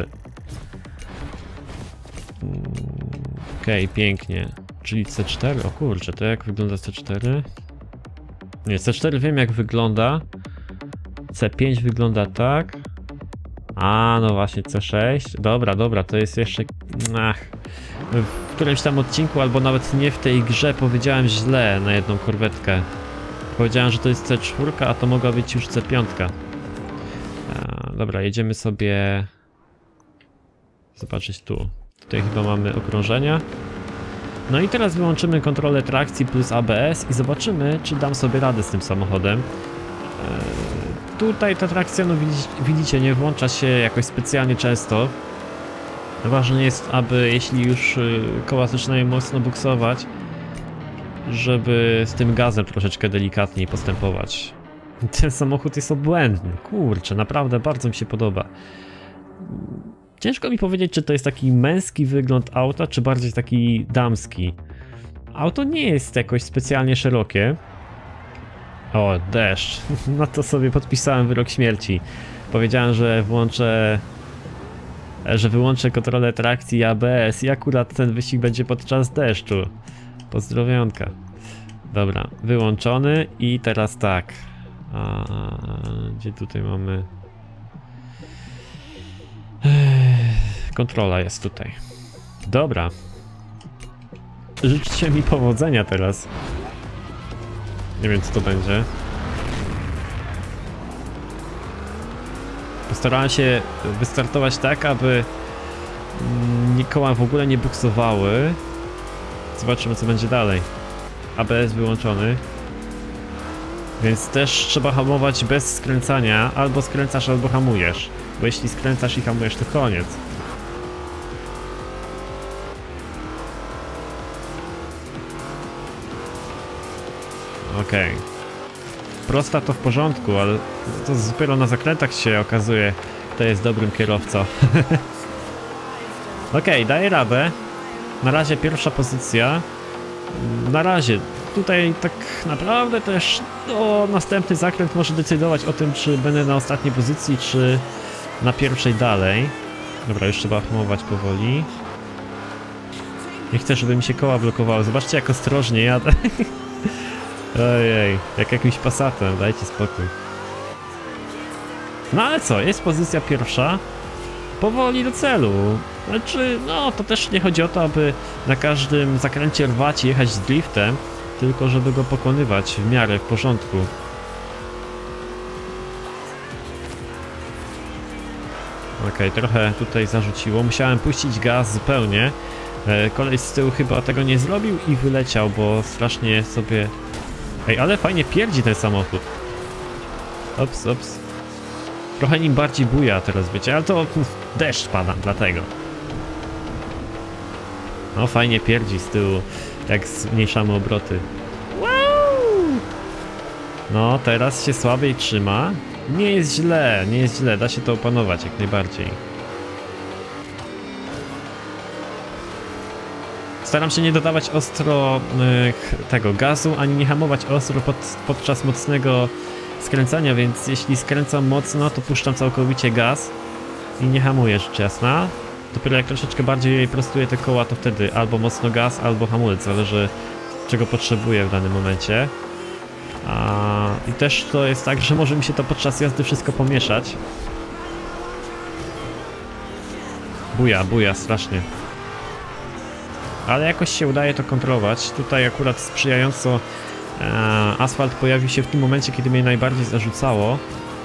Okej, okay, pięknie. Czyli C cztery, o kurczę, to jak wygląda C cztery? Nie, C cztery wiem jak wygląda. C pięć wygląda tak. A, no właśnie, C sześć. Dobra, dobra, to jest jeszcze... Ach. W którymś tam odcinku, albo nawet nie w tej grze powiedziałem źle na jedną korwetkę. Powiedziałem, że to jest C cztery, a to mogła być już C pięć. A, dobra, jedziemy sobie... Zobaczyć tu. Tutaj chyba mamy okrążenia. No i teraz wyłączymy kontrolę trakcji plus A B S i zobaczymy, czy dam sobie radę z tym samochodem. Eee, tutaj ta trakcja, no widzicie, nie włącza się jakoś specjalnie często. Ważne jest, aby jeśli już koła zaczynają mocno buksować, żeby z tym gazem troszeczkę delikatniej postępować. Ten samochód jest obłędny, kurczę, naprawdę bardzo mi się podoba. Ciężko mi powiedzieć, czy to jest taki męski wygląd auta, czy bardziej taki damski. Auto nie jest jakoś specjalnie szerokie. O, deszcz. No to sobie podpisałem wyrok śmierci. Powiedziałem, że włączę... że wyłączę kontrolę trakcji i A B S i akurat ten wyścig będzie podczas deszczu. Pozdrowionka. Dobra, wyłączony i teraz tak. A, gdzie tutaj mamy... Kontrola jest tutaj. Dobra. Życzcie mi powodzenia teraz. Nie wiem co to będzie. Postarałem się wystartować tak, aby koła w ogóle nie buksowały. Zobaczymy co będzie dalej. A B S wyłączony. Więc też trzeba hamować bez skręcania. Albo skręcasz, albo hamujesz. Bo jeśli skręcasz i hamujesz, to koniec. Okej. Okay. Prosta to w porządku, ale to dopiero na zakrętach się okazuje, kto jest dobrym kierowcą. Okej, okay, daję radę. Na razie pierwsza pozycja. Na razie. Tutaj tak naprawdę też no, następny zakręt może decydować o tym, czy będę na ostatniej pozycji, czy na pierwszej dalej. Dobra, już trzeba hamować powoli. Nie chcę, żeby mi się koła blokowały. Zobaczcie, jak ostrożnie jadę. Ojej, jak jakimś Passatem, dajcie spokój. No ale co, jest pozycja pierwsza. Powoli do celu. Znaczy, no to też nie chodzi o to, aby na każdym zakręcie rwać i jechać z driftem, tylko żeby go pokonywać w miarę w porządku. Okej, okay, trochę tutaj zarzuciło. Musiałem puścić gaz zupełnie. Koleś z tyłu chyba tego nie zrobił i wyleciał, bo strasznie sobie... Ej, ale fajnie pierdzi ten samochód. Ops, ops. Trochę nim bardziej buja teraz, wiecie, ale to deszcz pada, dlatego. No fajnie pierdzi z tyłu, jak zmniejszamy obroty. Wow! No, teraz się słabiej trzyma. Nie jest źle, nie jest źle, da się to opanować jak najbardziej. Staram się nie dodawać ostro y, tego gazu, ani nie hamować ostro pod, podczas mocnego skręcania, więc jeśli skręcam mocno, to puszczam całkowicie gaz i nie hamuję, rzecz jasna. Dopiero jak troszeczkę bardziej prostuję te koła, to wtedy albo mocno gaz, albo hamulec, zależy czego potrzebuję w danym momencie. A, i też to jest tak, że może mi się to podczas jazdy wszystko pomieszać. Buja, buja, strasznie. Ale jakoś się udaje to kontrolować. Tutaj akurat sprzyjająco e, asfalt pojawił się w tym momencie, kiedy mnie najbardziej zarzucało.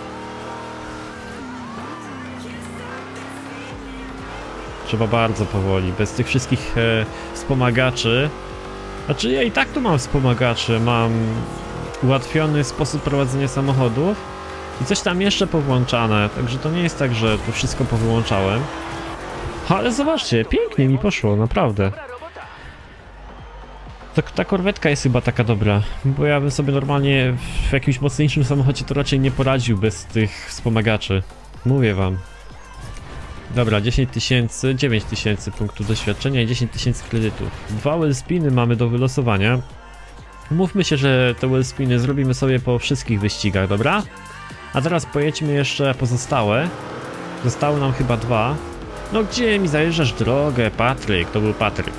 Trzeba bardzo powoli, bez tych wszystkich e, wspomagaczy. Znaczy ja i tak tu mam wspomagacze, mam ułatwiony sposób prowadzenia samochodów I coś tam jeszcze powłączane, także to nie jest tak, że to wszystko powyłączałem. Ale zobaczcie, pięknie mi poszło, naprawdę. Dobra robota. Ta, ta korwetka jest chyba taka dobra, bo ja bym sobie normalnie w jakimś mocniejszym samochodzie to raczej nie poradził bez tych wspomagaczy. Mówię wam. Dobra, dziesięć tysięcy, dziewięć tysięcy punktów doświadczenia i dziesięć tysięcy kredytów. Dwa wellspiny mamy do wylosowania. Mówmy się, że te wellspiny zrobimy sobie po wszystkich wyścigach, dobra? A teraz pojedźmy jeszcze pozostałe. Zostały nam chyba dwa. No gdzie mi zajeżdżasz drogę, Patryk? To był Patryk.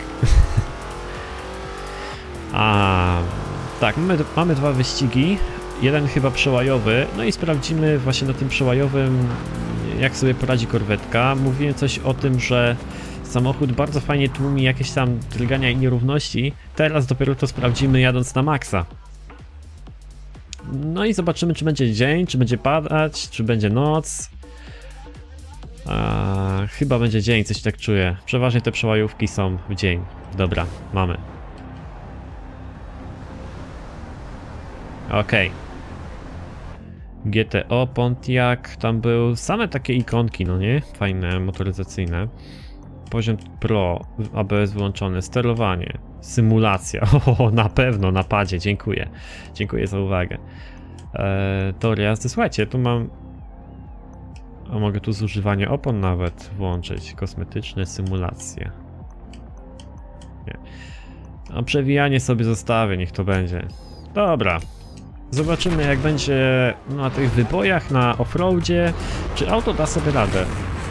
A tak, mamy, mamy dwa wyścigi. Jeden chyba przełajowy. No i sprawdzimy właśnie na tym przełajowym, jak sobie poradzi korwetka. Mówiłem coś o tym, że samochód bardzo fajnie tłumi jakieś tam drgania i nierówności. Teraz dopiero to sprawdzimy jadąc na maksa. No i zobaczymy, czy będzie dzień, czy będzie padać, czy będzie noc. A, chyba będzie dzień, coś tak czuję. Przeważnie te przełajówki są w dzień. Dobra, mamy. Okej. G T O, Pontiac, tam był same takie ikonki, no nie? Fajne, motoryzacyjne. Poziom Pro, A B S wyłączone, sterowanie, symulacja. O, na pewno, na padzie, dziękuję. Dziękuję za uwagę. Eee, tor jazdy, słuchajcie, tu mam... A mogę tu zużywanie opon nawet włączyć. Kosmetyczne, symulacje. Nie. A przewijanie sobie zostawię, niech to będzie. Dobra. Zobaczymy, jak będzie na tych wybojach, na offroadzie, czy auto da sobie radę.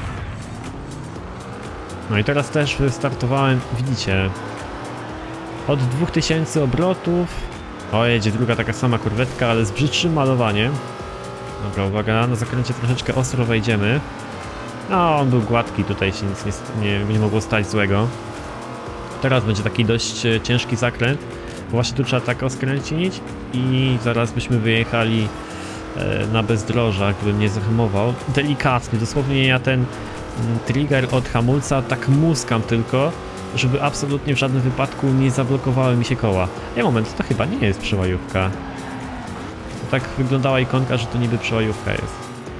No i teraz też wystartowałem, widzicie, od dwóch tysięcy obrotów. O, jedzie druga taka sama korwetka, ale z brzydszym malowaniem. Dobra, uwaga, na zakręcie troszeczkę ostro wejdziemy. No, on był gładki, tutaj się nic nie, nie, nie mogło stać złego. Teraz będzie taki dość ciężki zakręt. Właśnie tu trzeba tak skręcić i zaraz byśmy wyjechali e, na bezdroża, gdybym nie zahamował. Delikatnie, dosłownie ja ten m, trigger od hamulca tak muskam tylko, żeby absolutnie w żadnym wypadku nie zablokowały mi się koła. Nie, moment, to chyba nie jest przełajówka. To tak wyglądała ikonka, że to niby przełajówka jest.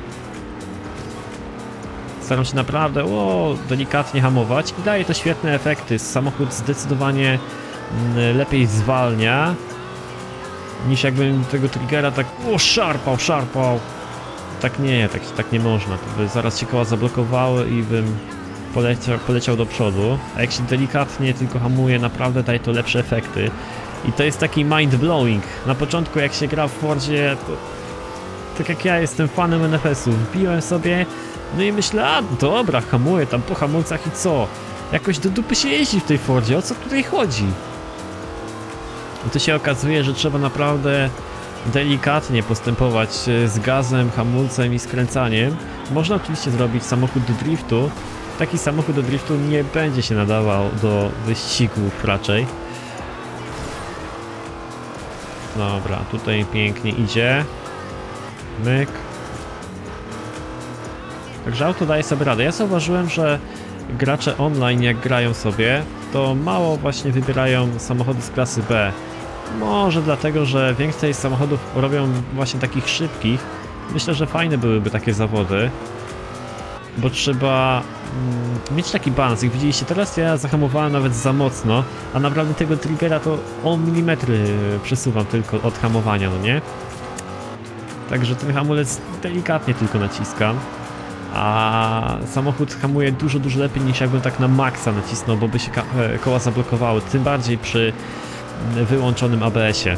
Staram się naprawdę o, delikatnie hamować i daje to świetne efekty. Samochód zdecydowanie lepiej zwalnia niż jakbym tego triggera tak o, szarpał, szarpał. Tak nie, tak, tak nie można. To by zaraz się koła zablokowały i bym poleciał, poleciał do przodu. A jak się delikatnie tylko hamuje, naprawdę daje to lepsze efekty. I to jest taki mind-blowing. Na początku jak się gra w Fordzie, to tak jak ja jestem fanem N F S-u, wbiłem sobie, no i myślę, a dobra, hamuję tam po hamulcach i co? Jakoś do dupy się jeździ w tej Fordzie, o co tutaj chodzi? I to się okazuje, że trzeba naprawdę delikatnie postępować z gazem, hamulcem i skręcaniem. Można oczywiście zrobić samochód do driftu. Taki samochód do driftu nie będzie się nadawał do wyścigów raczej. Dobra, tutaj pięknie idzie. Myk. Także auto daje sobie radę. Ja zauważyłem, że gracze online jak grają sobie, to mało właśnie wybierają samochody z klasy B. Może dlatego, że większość samochodów robią właśnie takich szybkich. Myślę, że fajne byłyby takie zawody. Bo trzeba mm, mieć taki balans. Jak widzieliście, teraz ja zahamowałem nawet za mocno, a naprawdę tego triggera to o milimetry przesuwam tylko od hamowania, no nie? Także ten hamulec delikatnie tylko naciskam. A samochód hamuje dużo, dużo lepiej niż jakbym tak na maksa nacisnął, bo by się koła zablokowały, tym bardziej przy wyłączonym A B S-ie.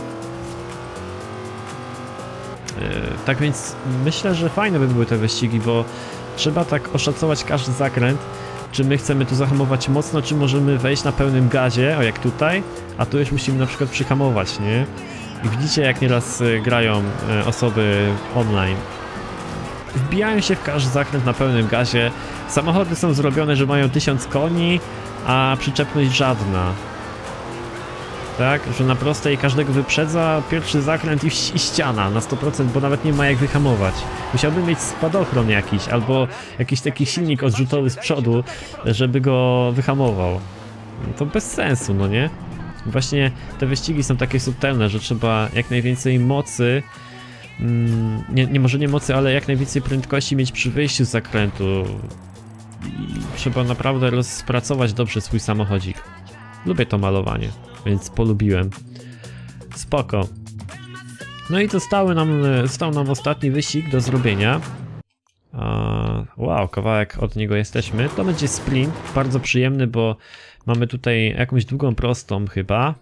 Tak więc myślę, że fajne by były te wyścigi, bo trzeba tak oszacować każdy zakręt, czy my chcemy tu zahamować mocno, czy możemy wejść na pełnym gazie, o jak tutaj, a tu już musimy na przykład przyhamować, nie? I widzicie, jak nieraz grają osoby online. Wbijają się w każdy zakręt na pełnym gazie. Samochody są zrobione, że mają tysiąc koni, a przyczepność żadna. Tak, że na prostej każdego wyprzedza pierwszy zakręt i, i ściana na sto procent, bo nawet nie ma jak wyhamować. Musiałbym mieć spadochron jakiś, albo jakiś taki silnik odrzutowy z przodu, żeby go wyhamował. To bez sensu, no nie? Właśnie te wyścigi są takie subtelne, że trzeba jak najwięcej mocy mm, nie, nie może nie mocy, ale jak najwięcej prędkości mieć przy wyjściu z zakrętu. I trzeba naprawdę rozpracować dobrze swój samochodzik. Lubię to malowanie, więc polubiłem. Spoko. No i zostały nam, został nam ostatni wyścig do zrobienia. Wow, kawałek od niego jesteśmy. To będzie sprint, bardzo przyjemny, bo mamy tutaj jakąś długą prostą chyba.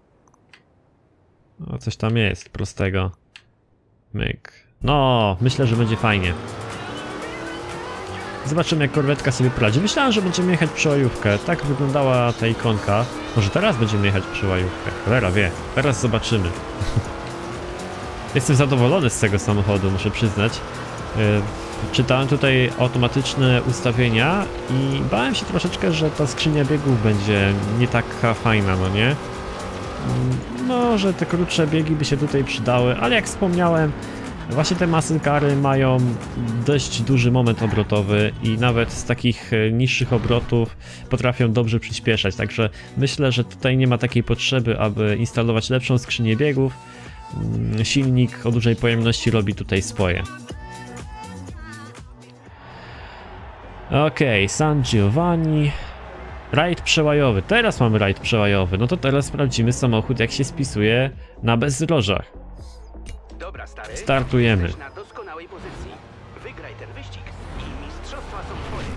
O, coś tam jest prostego. Myk. No, myślę, że będzie fajnie. Zobaczymy, jak korwetka sobie poradzi. Myślałem, że będziemy jechać przy łajówkę. Tak wyglądała ta ikonka. Może teraz będziemy jechać przy łajówkę. Cholera wie. Teraz zobaczymy. Jestem zadowolony z tego samochodu, muszę przyznać. Czytałem tutaj automatyczne ustawienia i bałem się troszeczkę, że ta skrzynia biegów będzie nie taka fajna, no nie? No, że te krótsze biegi by się tutaj przydały, ale jak wspomniałem, właśnie te muscle cary mają dość duży moment obrotowy i nawet z takich niższych obrotów potrafią dobrze przyspieszać, także myślę, że tutaj nie ma takiej potrzeby, aby instalować lepszą skrzynię biegów. Silnik o dużej pojemności robi tutaj swoje. Okej, okay, San Giovanni. Rajd przełajowy. Teraz mamy rajd przełajowy. No to teraz sprawdzimy samochód, jak się spisuje na bezdrożach. Dobra, stary. Startujemy. Jesteś na doskonałej pozycji. Wygraj ten wyścig i mistrzostwa są twoje.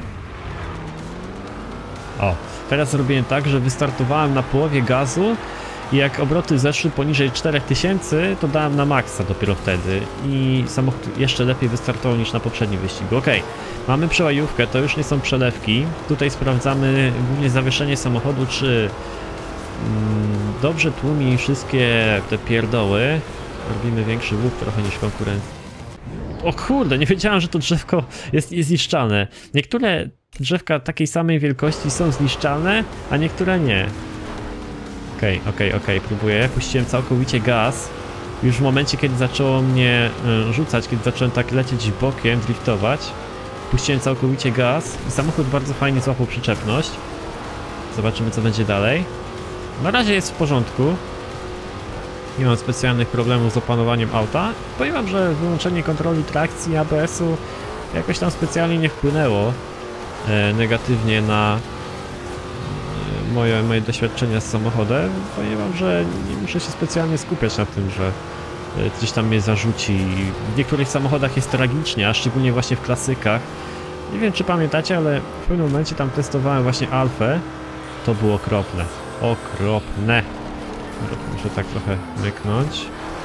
O, teraz zrobiłem tak, że wystartowałem na połowie gazu i jak obroty zeszły poniżej czterech tysięcy, to dałem na maksa dopiero wtedy i samochód jeszcze lepiej wystartował niż na poprzednim wyścigu. Ok, mamy przełajówkę, to już nie są przelewki. Tutaj sprawdzamy głównie zawieszenie samochodu, czy mm, dobrze tłumi wszystkie te pierdoły. Robimy większy łuk trochę niż konkurent. O kurde, nie wiedziałem, że to drzewko jest, jest zniszczalne. Niektóre drzewka takiej samej wielkości są zniszczalne, a niektóre nie. Okej, okay, okej, okay, okej, okay. Próbuję. Puściłem całkowicie gaz. Już w momencie, kiedy zaczęło mnie y, rzucać, kiedy zacząłem tak lecieć bokiem, driftować, puściłem całkowicie gaz i samochód bardzo fajnie złapał przyczepność. Zobaczymy, co będzie dalej. Na razie jest w porządku. Nie mam specjalnych problemów z opanowaniem auta. Powiem wam, że wyłączenie kontroli trakcji A B S-u jakoś tam specjalnie nie wpłynęło e, negatywnie na e, moje, moje doświadczenia z samochodem. Powiem wam, że nie muszę się specjalnie skupiać na tym, że e, gdzieś tam mnie zarzuci. W niektórych samochodach jest tragicznie, a szczególnie właśnie w klasykach. Nie wiem, czy pamiętacie, ale w pewnym momencie tam testowałem właśnie Alfę. To było okropne. Okropne. Muszę tak trochę myknąć.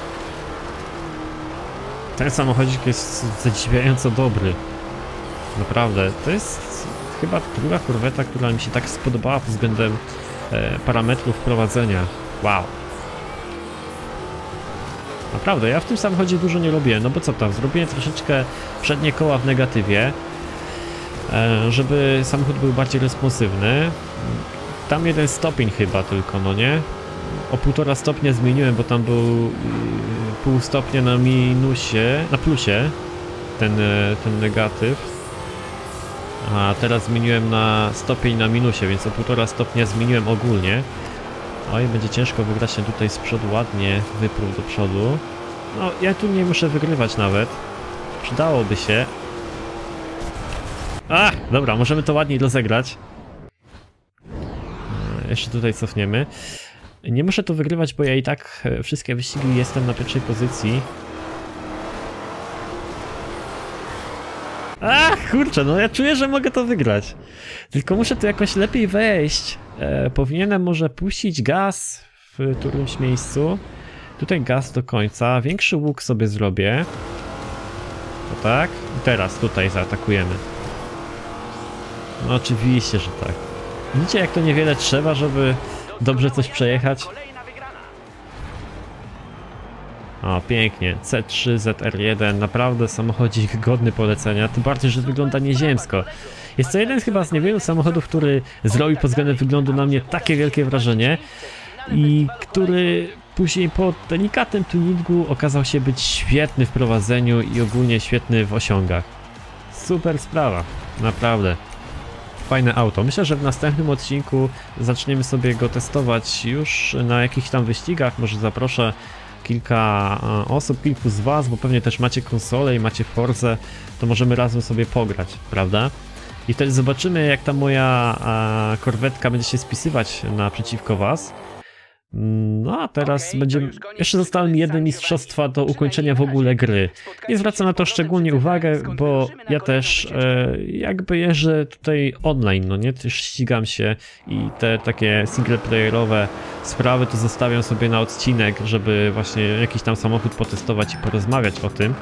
Ten samochodzik jest zadziwiająco dobry. Naprawdę. To jest chyba druga korweta, która mi się tak spodobała pod względem e, parametrów prowadzenia. Wow. Naprawdę, ja w tym samochodzie dużo nie robiłem. No bo co tam? Zrobiłem troszeczkę przednie koła w negatywie, e, żeby samochód był bardziej responsywny. Tam jeden stopień chyba tylko, no nie? O półtora stopnia zmieniłem, bo tam był yy, pół stopnia na minusie, na plusie ten, yy, ten negatyw. A teraz zmieniłem na stopień na minusie, więc o półtora stopnia zmieniłem ogólnie. Oj, będzie ciężko wygrać się tutaj z przodu, ładnie wyprół do przodu. No, ja tu nie muszę wygrywać nawet. Przydałoby się. A, dobra, możemy to ładniej rozegrać. Yy, jeszcze tutaj cofniemy. Nie muszę tu wygrywać, bo ja i tak wszystkie wyścigi jestem na pierwszej pozycji. Ach, kurczę, no ja czuję, że mogę to wygrać. Tylko muszę tu jakoś lepiej wejść. E, powinienem może puścić gaz w którymś miejscu. Tutaj gaz do końca. Większy łuk sobie zrobię. To tak. I teraz tutaj zaatakujemy. No oczywiście, że tak. Widzicie, jak to niewiele trzeba, żeby dobrze coś przejechać. O, pięknie. C trzy, Z R jeden, naprawdę samochodzik godny polecenia, tym bardziej, że wygląda nieziemsko. Jest to jeden chyba z niewielu samochodów, który zrobił pod względem wyglądu na mnie takie wielkie wrażenie i który później po delikatnym tuningu okazał się być świetny w prowadzeniu i ogólnie świetny w osiągach. Super sprawa, naprawdę. Fajne auto. Myślę, że w następnym odcinku zaczniemy sobie go testować już na jakichś tam wyścigach. Może zaproszę kilka e, osób, kilku z was, bo pewnie też macie konsolę i macie Forzę, to możemy razem sobie pograć, prawda? I wtedy zobaczymy, jak ta moja e, korwetka będzie się spisywać naprzeciwko was. No a teraz Okej, będziemy... to już koniec Jeszcze zostało mi jedno rywalizacji mistrzostwa chyba do już ukończenia w przynajmniej ogóle na razie. gry. Spotkajmy Nie się zwracam na to z powrotem szczególnie przy uwagę, wybraniu, skąd bo wyruszymy na ja kolejną też wycieczkę. e, jakby jeżdżę tutaj online, no nie? Też ścigam się i te takie singleplayerowe sprawy to zostawiam sobie na odcinek, żeby właśnie jakiś tam samochód potestować i porozmawiać o tym.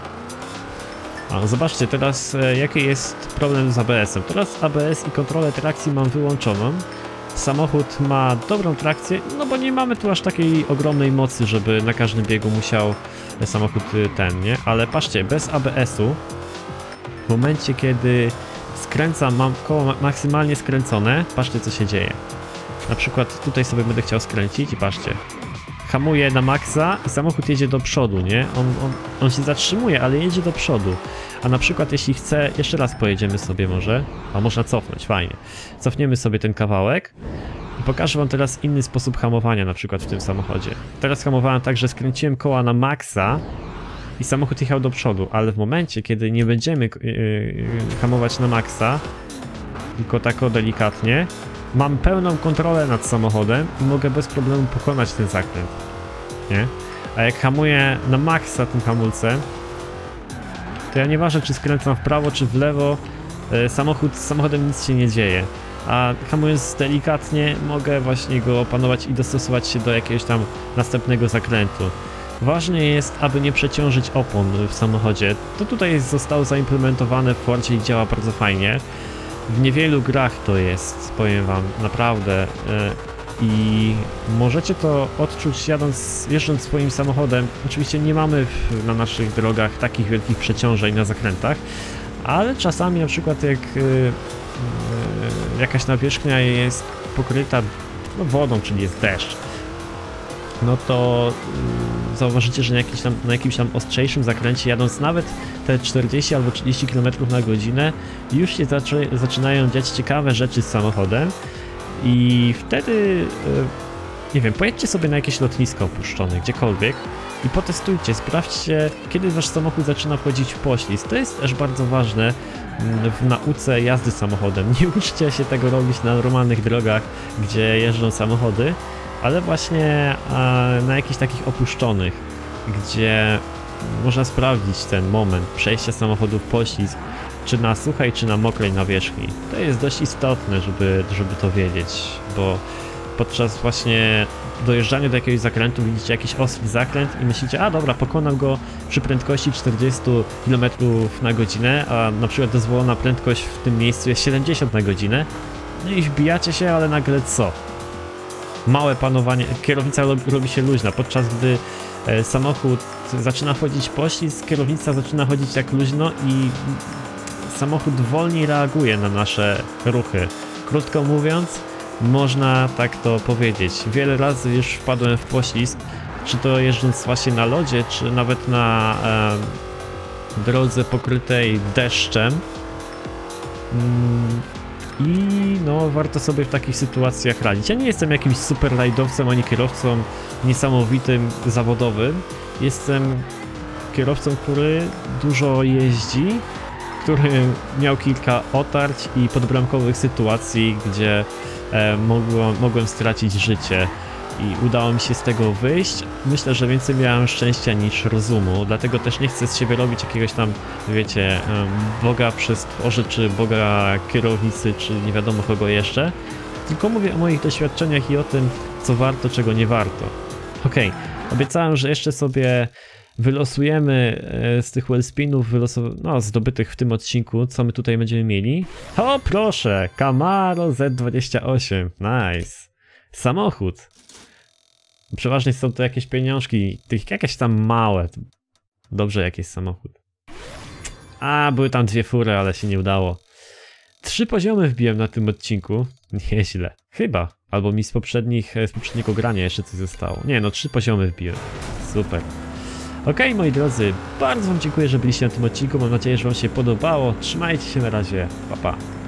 A zobaczcie teraz, e, jaki jest problem z A B S-em. Teraz A B S i kontrolę trakcji mam wyłączoną. Samochód ma dobrą trakcję, no bo nie mamy tu aż takiej ogromnej mocy, żeby na każdym biegu musiał samochód ten, nie? Ale patrzcie, bez A B S-u, w momencie kiedy skręcam, mam koło ma maksymalnie skręcone, patrzcie co się dzieje. Na przykład tutaj sobie będę chciał skręcić i patrzcie. Hamuję na maksa i samochód jedzie do przodu, nie? On, on, on się zatrzymuje, ale jedzie do przodu. A na przykład jeśli chcę, jeszcze raz pojedziemy sobie może, a można cofnąć, fajnie. Cofniemy sobie ten kawałek i pokażę wam teraz inny sposób hamowania na przykład w tym samochodzie. Teraz hamowałem tak, że skręciłem koła na maksa i samochód jechał do przodu, ale w momencie, kiedy nie będziemy yy, hamować na maksa, tylko tak o delikatnie, mam pełną kontrolę nad samochodem i mogę bez problemu pokonać ten zakręt, nie? A jak hamuję na maksa tym hamulcem, to ja nieważne czy skręcam w prawo czy w lewo, samochód, z samochodem nic się nie dzieje. A hamując delikatnie mogę właśnie go opanować i dostosować się do jakiegoś tam następnego zakrętu. Ważne jest, aby nie przeciążyć opon w samochodzie. To tutaj zostało zaimplementowane w Fordzie i działa bardzo fajnie. W niewielu grach to jest, powiem wam, naprawdę. I możecie to odczuć jadąc, jeżdżąc swoim samochodem. Oczywiście nie mamy w, na naszych drogach takich wielkich przeciążeń na zakrętach, ale czasami na przykład jak y, y, jakaś nawierzchnia jest pokryta no, wodą, czyli jest deszcz, no to y, zauważycie, że na, jakiś tam, na jakimś tam ostrzejszym zakręcie jadąc nawet te czterdzieści albo trzydzieści kilometrów na godzinę już się zaczy, zaczynają dziać ciekawe rzeczy z samochodem i wtedy, nie wiem, pojedźcie sobie na jakieś lotnisko opuszczone, gdziekolwiek i potestujcie, sprawdźcie, kiedy wasz samochód zaczyna wchodzić w poślizg. To jest też bardzo ważne w nauce jazdy samochodem. Nie uczcie się tego robić na normalnych drogach, gdzie jeżdżą samochody, ale właśnie na jakichś takich opuszczonych, gdzie można sprawdzić ten moment przejścia samochodu w poślizg, czy na suchej, czy na mokrej nawierzchni. To jest dość istotne, żeby, żeby to wiedzieć, bo podczas właśnie dojeżdżania do jakiegoś zakrętu widzicie jakiś ostry zakręt i myślicie, a dobra, pokonam go przy prędkości czterdzieści kilometrów na godzinę, a na przykład dozwolona prędkość w tym miejscu jest siedemdziesiąt na godzinę. No i wbijacie się, ale nagle co? Małe panowanie, kierownica robi się luźna, podczas gdy samochód zaczyna chodzić poślizg, kierownica zaczyna chodzić jak luźno i samochód wolniej reaguje na nasze ruchy. Krótko mówiąc, można tak to powiedzieć. Wiele razy już wpadłem w poślizg, czy to jeżdżąc właśnie na lodzie, czy nawet na e, drodze pokrytej deszczem. Mm, I no, warto sobie w takich sytuacjach radzić. Ja nie jestem jakimś super rajdowcem, ani kierowcą niesamowitym, zawodowym. Jestem kierowcą, który dużo jeździ, który miał kilka otarć i podbramkowych sytuacji, gdzie e, mogłem, mogłem stracić życie i udało mi się z tego wyjść. Myślę, że więcej miałem szczęścia niż rozumu, dlatego też nie chcę z siebie robić jakiegoś tam, wiecie, boga przestworzy, czy boga kierownicy, czy nie wiadomo kogo jeszcze, tylko mówię o moich doświadczeniach i o tym, co warto, czego nie warto. Okej, okay. Obiecałem, że jeszcze sobie wylosujemy z tych wellspinów no, zdobytych w tym odcinku, co my tutaj będziemy mieli. O proszę, Camaro Z dwadzieścia osiem, nice. Samochód. Przeważnie są to jakieś pieniążki, tych jakieś tam małe. Dobrze, jakiś samochód. A, były tam dwie fury, ale się nie udało. Trzy poziomy wbiłem na tym odcinku. Nieźle. Chyba. Albo mi z poprzednich, z poprzedniego grania jeszcze coś zostało. Nie, no trzy poziomy wbiłem. Super. Ok, moi drodzy, bardzo wam dziękuję, że byliście na tym odcinku. Mam nadzieję, że wam się podobało. Trzymajcie się na razie. Pa, pa.